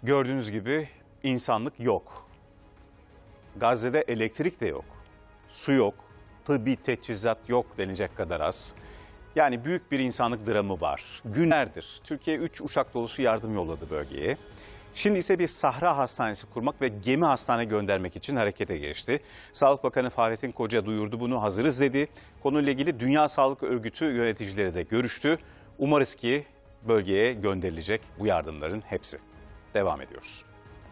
Gördüğünüz gibi insanlık yok. Gazze'de elektrik de yok, su yok, tıbbi teçhizat yok denecek kadar az. Yani büyük bir insanlık dramı var. Günlerdir Türkiye 3 uçak dolusu yardım yolladı bölgeye. Şimdi ise bir sahra hastanesi kurmak ve gemi hastane göndermek için harekete geçti. Sağlık Bakanı Fahrettin Koca duyurdu, bunu hazırız dedi. Konuyla ilgili Dünya Sağlık Örgütü yöneticileri de görüştü. Umarız ki bölgeye gönderilecek bu yardımların hepsi. Devam ediyoruz.